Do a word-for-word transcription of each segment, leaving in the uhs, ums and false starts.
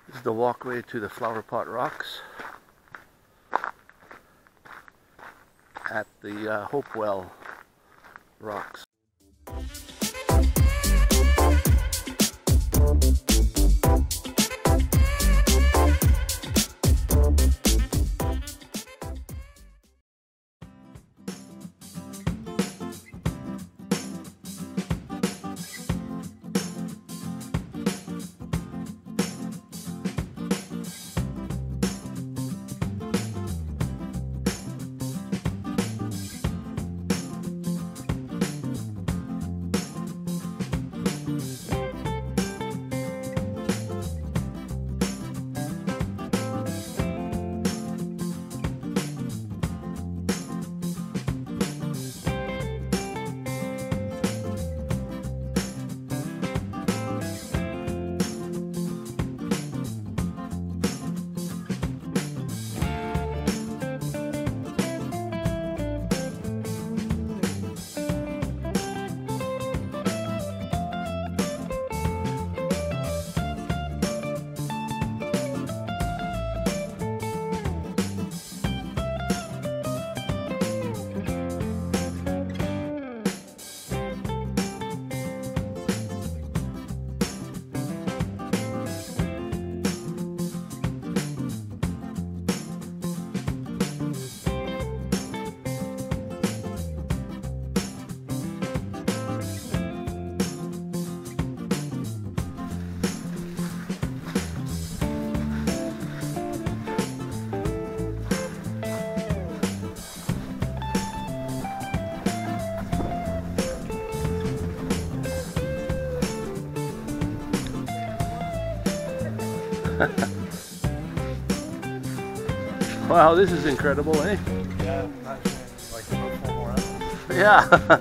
This is the walkway to the flowerpot rocks at the uh, Hopewell rocks. Wow, this is incredible, eh? Yeah, not like about four more hours. Yeah.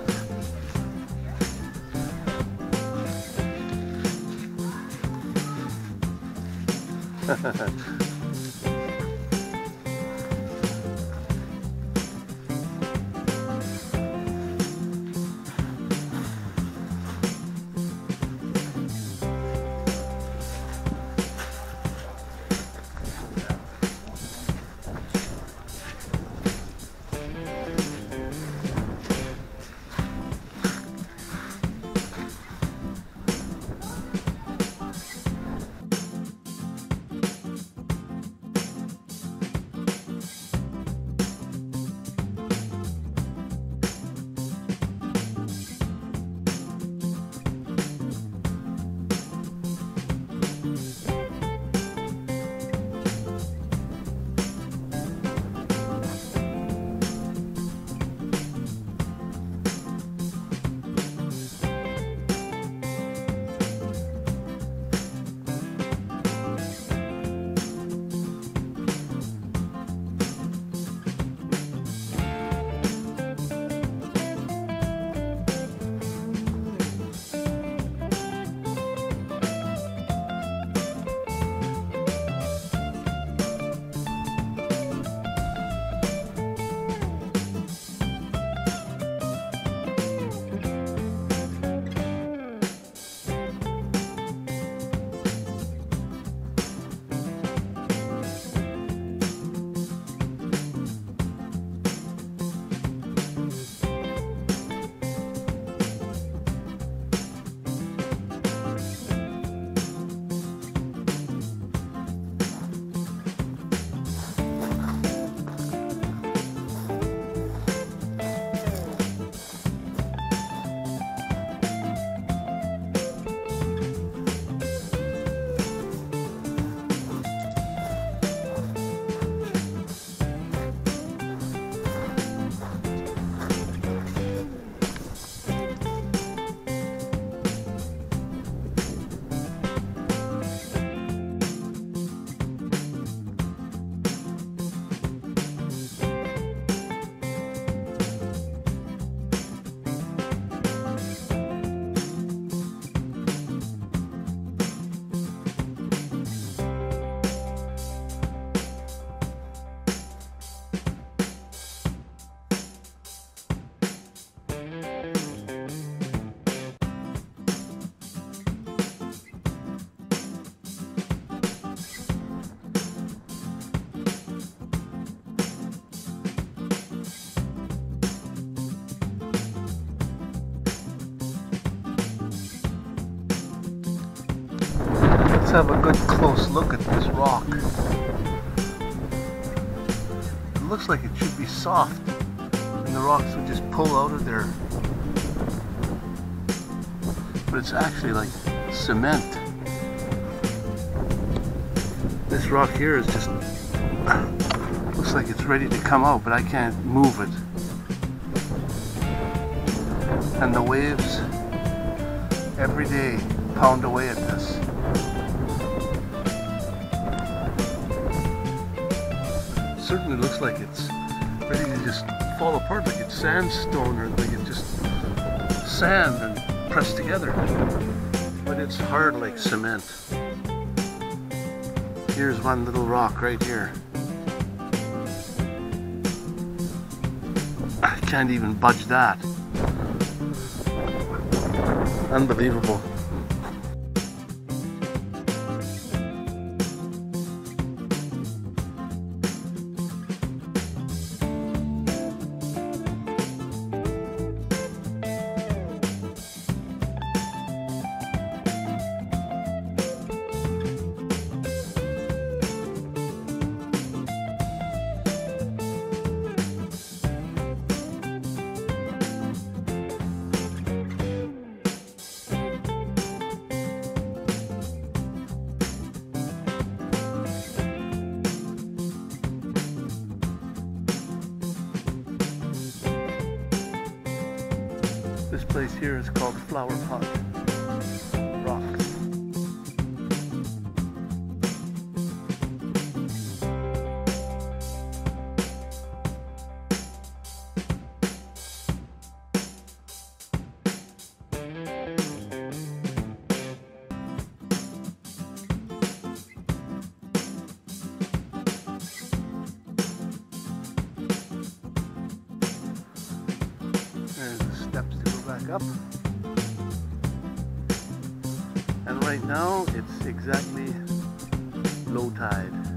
Let's have a good close look at this rock. It looks like it should be soft and the rocks would just pull out of there. But it's actually like cement. This rock here is just looks like it's ready to come out, but I can't move it. And the waves every day pound away at this. It certainly looks like it's ready to just fall apart, like it's sandstone or like it's just sand and pressed together. But it's hard like cement. Here's one little rock right here. I can't even budge that. Unbelievable. This place here is called Flowerpot Rocks. There's the steps to go back up. And right now it's exactly low tide.